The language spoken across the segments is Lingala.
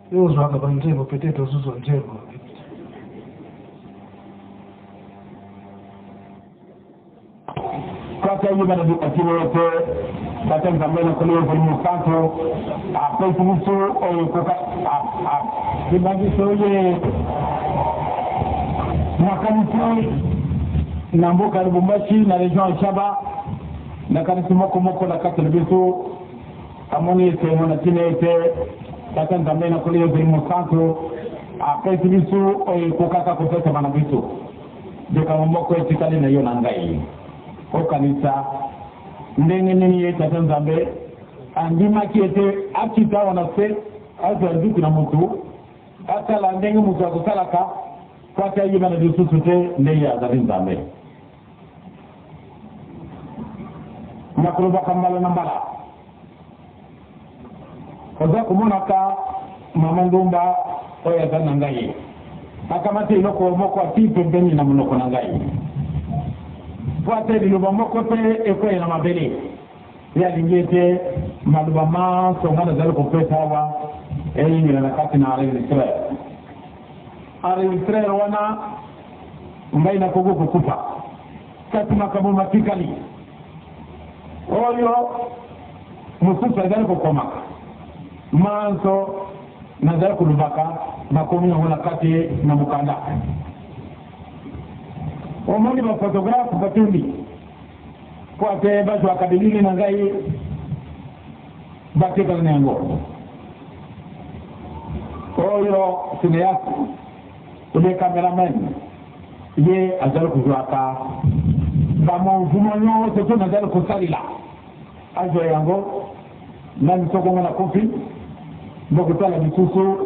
Yo zwaka banzebo peut-être ozuzo nzebo. Kata yiba na dikatiro yote kata nzambena koleo kwa musanto apoi kumiso oyo koka kibagiso ye makanisi na mboka Lubumbashi na region ya Shaba na kanisi moko na kata biso amoni sehemu na tine yote kata nzambena koleo kwa musanto apoi kumiso oyo koka kopesa bana biso deka moko etikali na yo na ngai o kanisa ndenge nini ye tata nzambe andima kiete akita wana se azo nduku na mtu atala ndenge mtu akusalaka kwa tayi bana bisusu te ndenge ya tata nzambe nakuloba kambala na mbala oza kumona ka mama ndumba oya tata ngai akamate iloko moko atipe pembeni na mnoko na ngai Wate biluba moko pe ekoye na mabele ya lingete maluba ma songana zalo kopesa wa eyingi na kati na enregistrer wana mbai na kogo kukupa kati makabu matikali oyo mususa zalo kokoma manso na zalo kulubaka makomi na kati na mukanda omoni ba photographe batundi kwa te bazo akadilini na ngai bakeka nengo oyo cinéaste ule cameraman ye azalo kujwaka ba mouvement yo to na azalo kusalila azo yango na mtoko na kofi mbokutala bisusu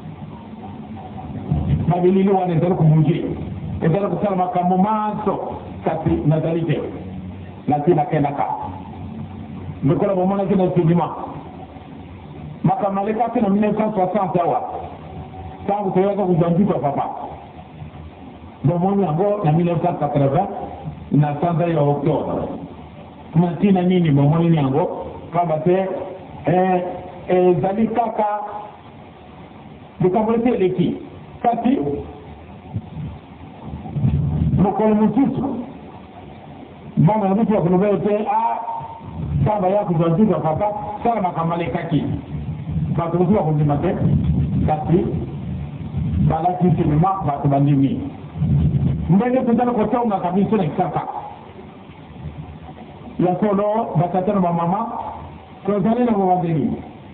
mabilili wana azalo kumuje ezala kusala makambo maso kati nazalite natina kenaka ndokola bomona kina sidima makamale kati na 1960 awa tangu teyaka kujanjika papa bomoni yango na 1980 na sanza ya Oktoba natina nini bomoni yango kama te zali kaka dikabolete leki kati mokolo mututu bana na mtu akulobete kama yako zanjuka papa sana makamale kaki batu mtu akulibate kati bala kiti mama batu bandimi mbele tutana kutonga kabisa na kaka ya solo batatana mama kwa zalina mwandeni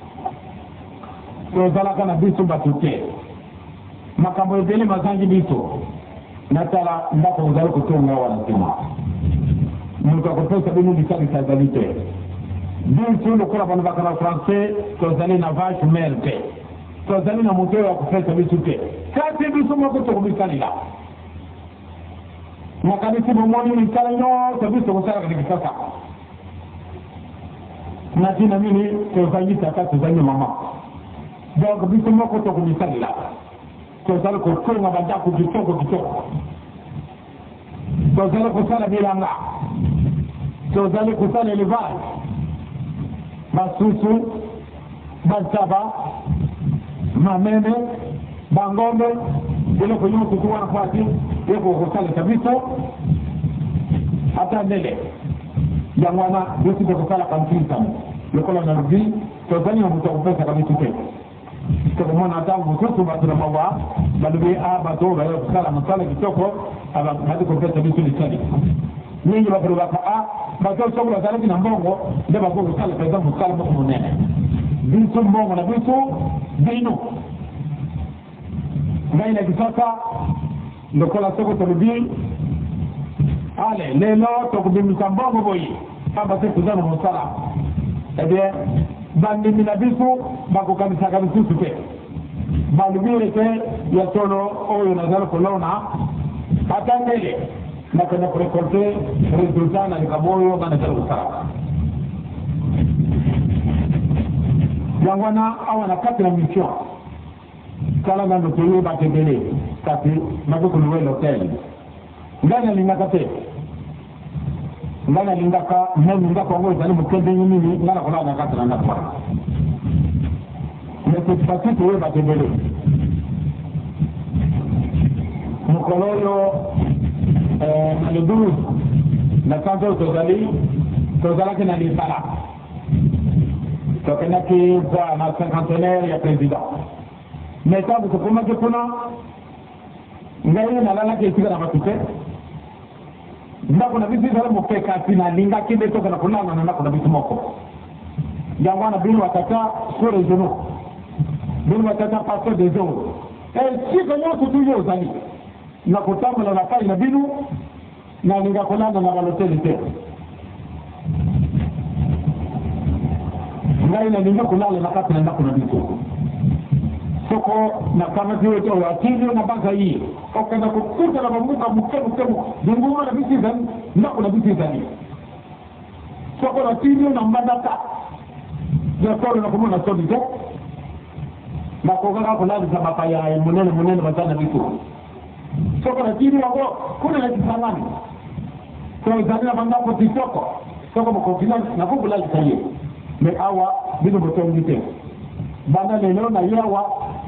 kwa zala kana bisu batute makambo yele mazangi bisu natala ndako uzalo kutunga wanasema mtu akopesa binu bisali tazalite bisu lokula bana bakana français tozali na vache merde tozali na muteo ya kufesa bisu te kati bisu moko tokubisalila makanisi bomoni misala no tabiso kusala katika sasa na tina mimi tozali takati zanyo mama donc bisu moko tokubisalila tozali kutunga bandaku kitoko tozali kusala bilanga tozali kusala elevage basusu basaba mameme bangombe ile kwenye kutuwa kwati yeko kusala kabisa hata ndele ya mwana yote kusala kampisa yokola na rubi tozali mtakupesa kabisa tena kwa mwana atangu kutu batuna mawa balubi bato ba kusala masala kitoko aba hadi kupesa bisu lisali ningi bakuruka bato sokula zalaki na mbongo ndeba kwa kusala pesa musala mko munene bisu mbongo na bisu bino ngaina kisasa ndokola soko tolubi ale lelo tokubimisa mbongo boyi aba tekuzana musala ebe bandi minabisu bakukanisa kabisa supe balubire te ya solo oyo nazalo kolona atangele na kana kurekolte resultat na kaboyo bana zalo sara yangwana awana kati na mission kala ngando tuwe batebele kati mabukulwe hotel ngana linakate ngana lindaka mimi ndaka ngo zali mukende nyinyi ngana kola na katra na kwa petit petit we batembele mkololo na le 12 na kanto tozala kina ni sala tokena ki za na cinquantenaire ya président mais ça vous comment que kuna ngai na lala ke tika na matute ndako na bibi zala mopeka tina linga kinde toka na kulana na ndako na bibi moko jangwana binu watata sur les genoux binu watata passer des jours et si kanyo kutuyo zali na kutamba na kai na binu na linga kulana na baloteli te ngai na linga kulala na kati na ndako na bibi soko na kama vile to wakili na banga hii okaenda kukuta na mamuka mkemu dinguma na bisi zani ndako na bisi zani soko na tini na mbadaka ya tolo na kumuna toli je na kokaka kulala za mapaya munene matana bitu soko na tini wako kuna na kisangani so zani na banga kwa soko mkonfinansi na kukulala kaye me awa bidu botongi te banda lelo na yawa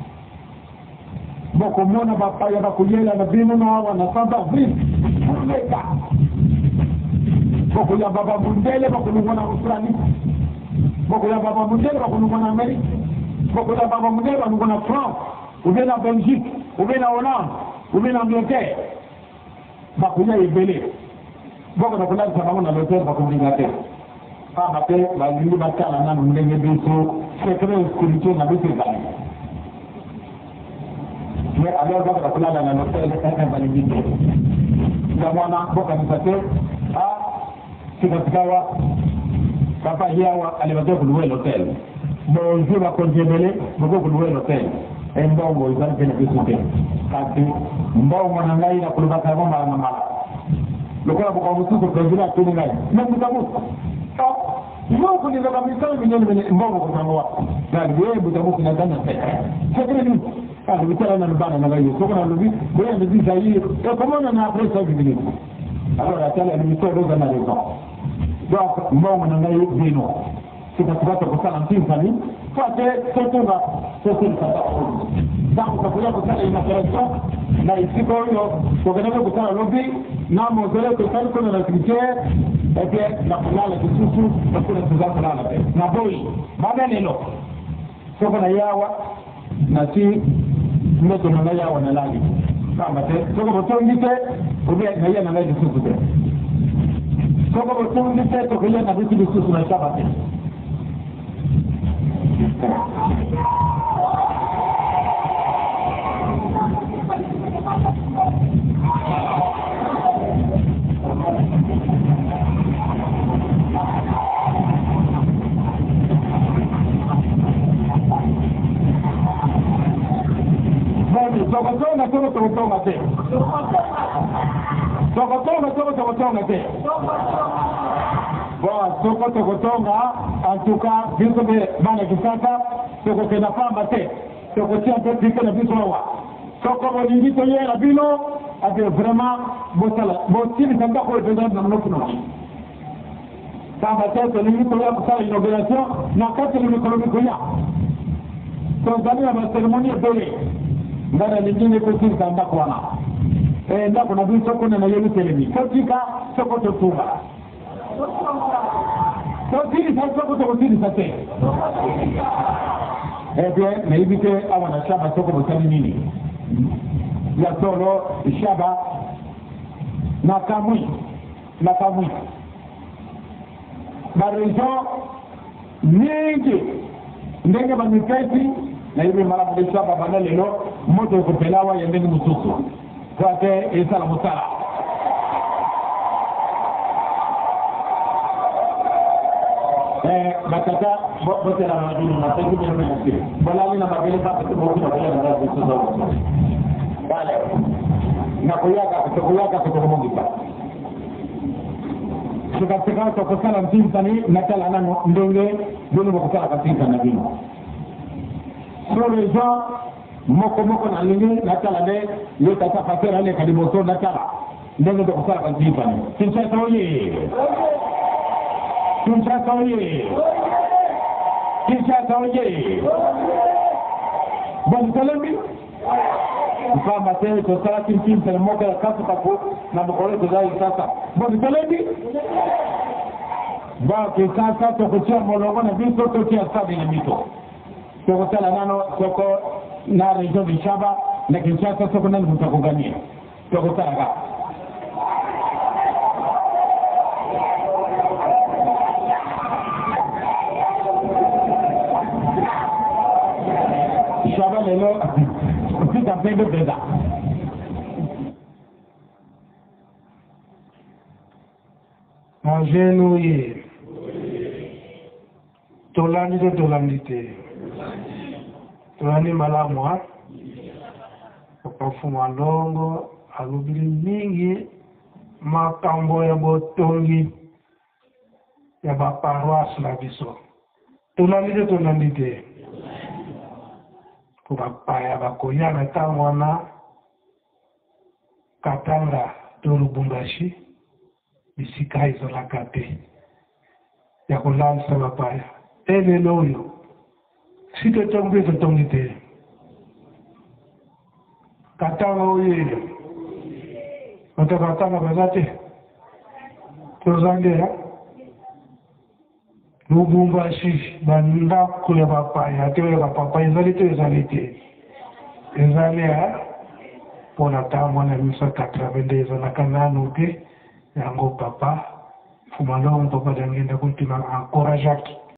boko mona bapaya bakuyela na binu na awa na samba vip kuleka boko ya baba mundele bakulungwa na Australia boko ya baba mundele bakulungwa na Amerika boko ya baba mundele bakulungwa na France ube na Belgique ube na Hollande ube na Angleterre bakuya ibele boko na kulala sababu na l'hôtel bakulinga te bate balingi bakala na ndenge biso secret spirituel na biso bali mais alors baka kulala na l'hôtel balingi na mwana boka msate sikatikawa papa hiawa alibato kuluwe l'hôtel bonjour ba konjebele boko kuluwe l'hôtel mbongo izali pena biso te kati mbongo na ngai na kulubaka ngoma na mala lokola boka musuko kwenjila tuni ngai mtabu Mungu ni kama misali minene mbongo kwa sababu ndio yeye butamu kuna ndani sasa ni vitala na mbana na gayo soko na lubi bwana ndizi sahihi kama na presa hivi alors atala ni mitoto za naleza donc mbongo na gayo bino sikataka kusala mpinzani fate sotunga donc kwa kusala inakarasa na isiko hiyo tukaenda kusala lobi na mozele tukali kuna na secrétaire et puis na kulala kisusu na kuna tuzana na boy baada neno soko na yawa na si mmoja na yawa na lali kama te soko botongite ube na yana na kisusu te soko botongite to kile na vitu kisusu na sabate Sokotonga te. Bon, sokotonga en tout cas biso be bana kisaka soko kena pamba te. Soko tia te pika na biso wa. Soko bolingi to yela bino ave vraiment botala. Botili tanda ko tenda na mnokuno. Pamba te to lingi to ya kusala inauguration na kati ni economique ya. Tanzania ma ceremonie bele. Ngara lingine kutika kamba kwana ndako na biso kuna na yeli telemi kotika soko totunga totiri soko totiri sate bien na ibite awa na shaba soko botani nini ya solo shaba na kamwi barejo nyingi ndenge banipeti na hivi mara moja hapa bana lelo moto kupelawa ya ndani msusu kwake isala mutala batata bote na madini na tangu ni mmoja bala na mabele hapa tu bote na bala na msusu bale na kuyaka kutoka mungipa tukafika tukosala mtini na kala nano ndenge ndio mkutana katika na bino sur les gens moko na lingi na kala ne yota tafakera ile kadimoto na kala ndio ndio kusala katika ni Kinshasa oye bon salami kama tena tosala kimtim tena moka ya kafu kafu na mkole tozai sasa bon salami ba ke sasa tokotia mologo na biso tokia sabi na mito tokotala nano toko na region de Shaba na Kinshasa toko nani mtakugania tokotala ka Shaba lelo kupita pendo pesa Majenu ye Tolandite Tolani malamwa Kapafuma longo Alubili mingi Makambo ya botongi Ya baparoas la biso Tolandite Kubapaya bakoya na tangwana Katanga to Lubumbashi bisika hizo la kate ya kulansa bapaya ele loyo sito tombe to tongite Katanga oye Katanga bazate tozandera Lubumbashi banda kule bapaya tewe bapapa ezalite ezalea pona tamona misa 90 na kananu te yango papa fumalongo papa dangenda kuntima encourageaki